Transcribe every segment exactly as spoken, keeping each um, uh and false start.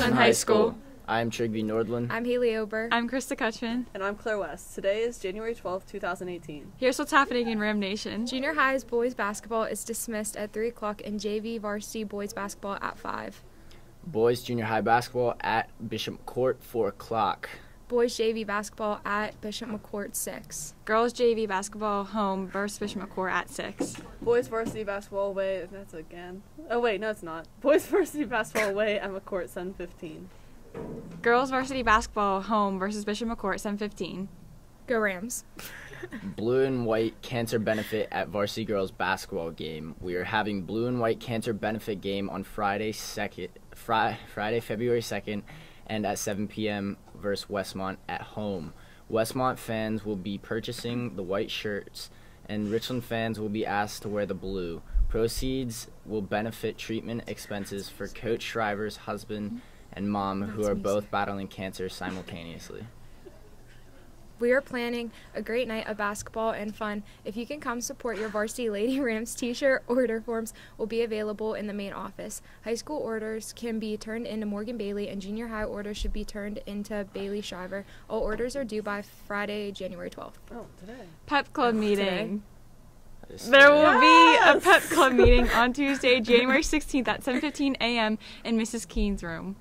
Richland High School. I'm Trigby Nordland. I'm Haley Ober. I'm Krista Kutchman. And I'm Claire West. Today is January twelfth, two thousand eighteen. Here's what's happening in Ram Nation. Junior High's boys basketball is dismissed at three o'clock and J V varsity boys basketball at five. Boys Junior High basketball at Bishop McCourt, four o'clock. Boys J V basketball at Bishop McCourt, six. Girls J V basketball home versus Bishop McCourt at six. Boys varsity basketball away, that's again. Oh wait, no it's not. Boys varsity basketball away at McCourt, seven fifteen. Girls varsity basketball home versus Bishop McCourt, seven fifteen. Go Rams. Blue and white cancer benefit at varsity girls basketball game. We are having blue and white cancer benefit game on Friday second, Fri- Friday February second, and at seven p m versus Westmont at home. Westmont fans will be purchasing the white shirts, and Richland fans will be asked to wear the blue. Proceeds will benefit treatment expenses for Coach Shriver's husband and mom, who are both battling cancer simultaneously. We are planning a great night of basketball and fun. If you can come support your varsity Lady Rams t-shirt, order forms will be available in the main office. High school orders can be turned into Morgan Bailey, and junior high orders should be turned into Bailey Shriver. All orders are due by Friday, January twelfth. Oh, today. Pep Club meeting. Today. There will Yes! be a Pep Club meeting on Tuesday, January sixteenth at seven fifteen a m in Missus Keene's room.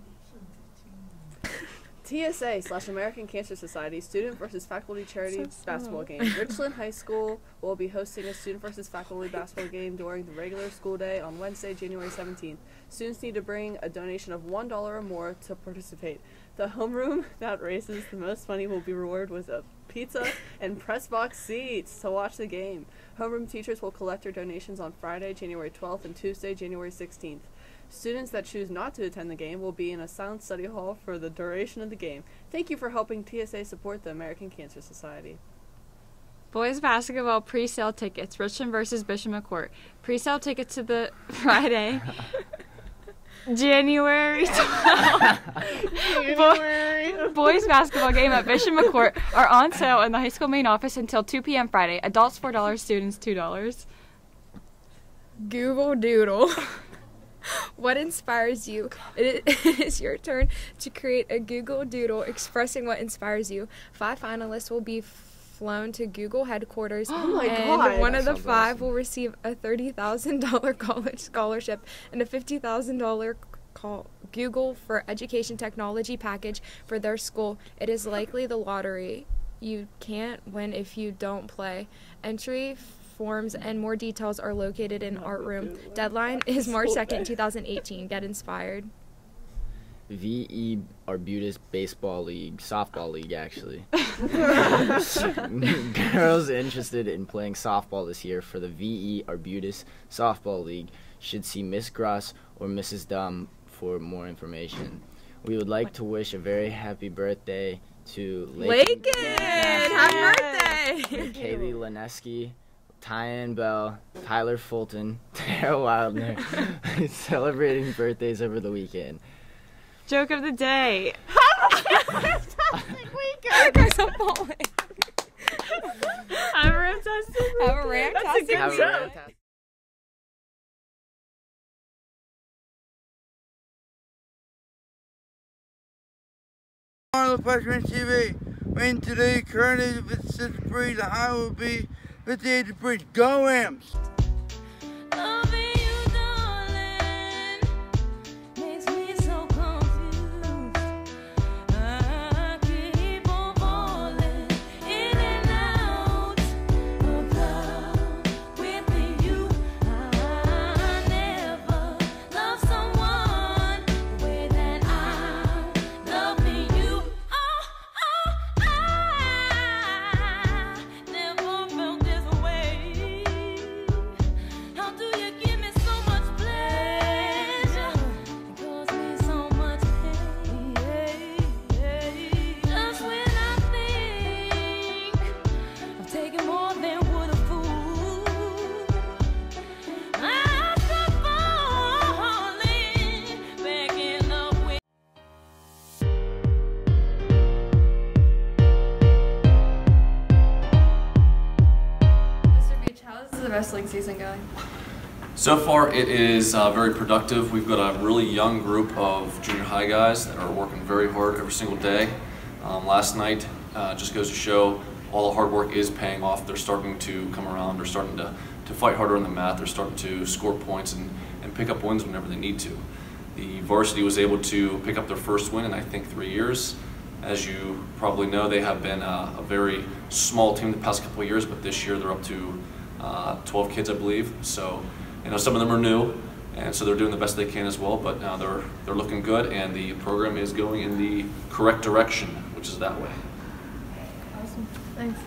T S A slash American Cancer Society student versus faculty charity So basketball game. Richland High School will be hosting a student versus faculty basketball game during the regular school day on Wednesday, January seventeenth. Students need to bring a donation of one dollar or more to participate. The homeroom that raises the most money will be rewarded with a pizza and press box seats to watch the game. Homeroom teachers will collect their donations on Friday, January twelfth and Tuesday, January sixteenth. Students that choose not to attend the game will be in a silent study hall for the duration of the game. Thank you for helping T S A support the American Cancer Society. Boys basketball pre-sale tickets, Richland versus Bishop McCourt. Pre-sale tickets to the Friday, January twelfth. Bo- boys basketball game at Bishop McCourt are on sale in the high school main office until two p m Friday. Adults four dollars, students two dollars. Google Doodle. What inspires you? It is your turn to create a Google Doodle expressing what inspires you. Five finalists will be flown to Google headquarters, Oh my and God. one of That the sounds five awesome. will receive a thirty thousand dollars college scholarship and a fifty thousand dollars call Google for Education Technology package for their school. It is likely the lottery. You can't win if you don't play. Entry forms and more details are located in art room. Deadline is March second, two thousand eighteen. Get inspired. V E Arbutus Baseball League, softball league actually. Girls interested in playing softball this year for the V E Arbutus Softball League should see Miss Gross or Missus Dumb for more information. We would like to wish a very happy birthday to Lakin! Yes. Happy birthday! Kaylee Lineski, Tyann Bell, Tyler Fulton, Tara Wildner, celebrating birthdays over the weekend. Joke of the day. Guys, I'm falling. Have a fantastic Have a rantastic That's a good Have a joke. fantastic- On the Freshman T V, when today currently fifty-six degrees, the high will be fifty-eight degrees. Go Rams! Loving you, darling, makes me so confused. I keep on falling in and out of love with you. I never loved someone the way that I'm loving you. Oh, oh, I never felt this way. How do you give me so much pleasure and cause me so much pain? Just when I think I'm taking more than would a fool, I start falling back in love with. Mister Beach, how is the wrestling season going? So far it is uh, very productive. We've got a really young group of junior high guys that are working very hard every single day. Um, last night uh, just goes to show all the hard work is paying off. They're starting to come around. They're starting to, to fight harder on the mat. They're starting to score points and, and pick up wins whenever they need to. The varsity was able to pick up their first win in I think three years. As you probably know, they have been a, a very small team the past couple of years, but this year they're up to uh, twelve kids, I believe. So, you know, some of them are new, and so they're doing the best they can as well. But now they're they're looking good, and the program is going in the correct direction, which is that way. Awesome. Thanks.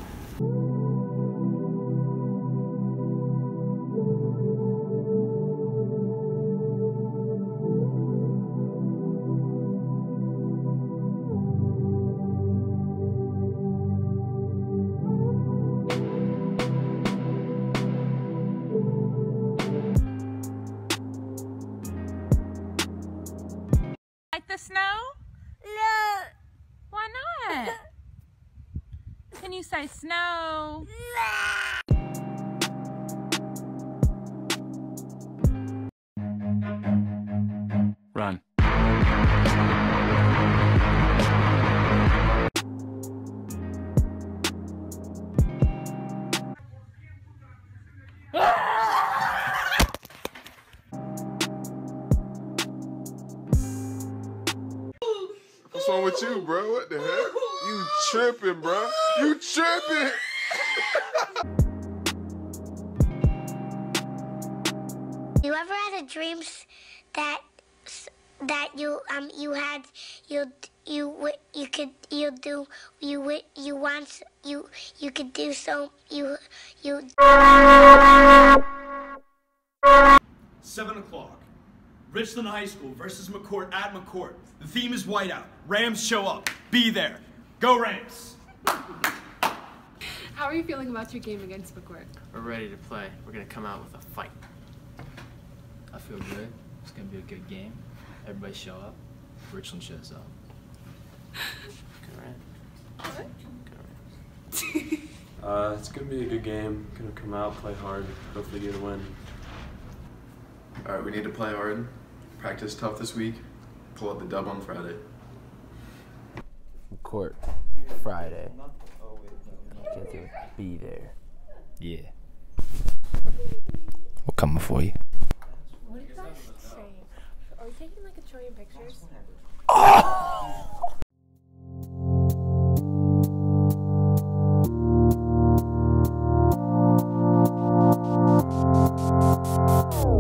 Like the snow? No. Why not? Can you say snow? Run. What's wrong with you, bro? What the heck? You tripping, bro? You tripping? You ever had a dream that that you um you had you you wi- you could you do you wi- you want you you could do so you you Seven o'clock. Richland High School versus McCourt at McCourt. The theme is whiteout. Rams show up. Be there. Go Rams! How are you feeling about your game against McCourt? We're ready to play. We're gonna come out with a fight. I feel good. It's gonna be a good game. Everybody show up. Richland shows up. Good Rams. Uh, it's gonna be a good game. Gonna come out, play hard, hopefully get a win. All right, we need to play hard, practice tough this week, pull out the dub on Friday. Court Friday. Get to be there. Yeah. We're coming for you. What did I say? Are we taking like a trillion pictures? Oh!